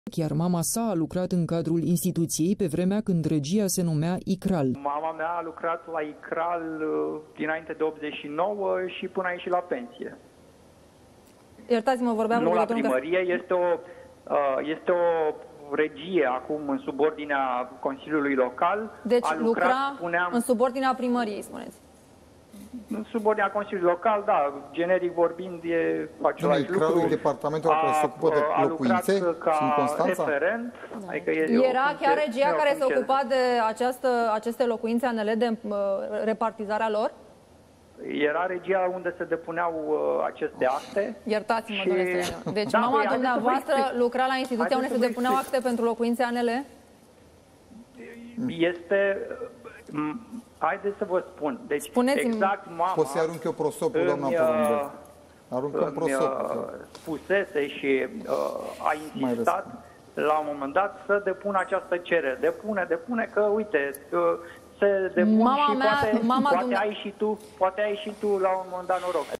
Chiar mama sa a lucrat în cadrul instituției pe vremea când regia se numea ICRAL. Mama mea a lucrat la ICRAL dinainte de 89 și până a ieșit la pensie. Iertați-mă, vorbeam nu la primărie, este o regie acum în subordinea Consiliului Local. Deci lucra în subordinea primăriei, spuneți. În subordinea Consiliului Local, da, generic vorbind, face același lucru. Departamentul care se ocupă de locuințe și în Constanța? Referent. Adică era chiar regia care se ocupa de aceste locuințe ANL, de repartizarea lor? Era regia unde se depuneau aceste acte. Iertați-mă, domnule Străină. Deci mama dumneavoastră lucra la instituția unde se depuneau acte pentru locuințe ANL? Haideți să vă spun. Deci, exact mama... Poți să arunc eu prosopul, doamna Porumbel. Aruncăm prosopul. Spusese și a insistat la un moment dat să depună această cerere. Depune că, uite, se depun și poate ai și tu la un moment dat noroc.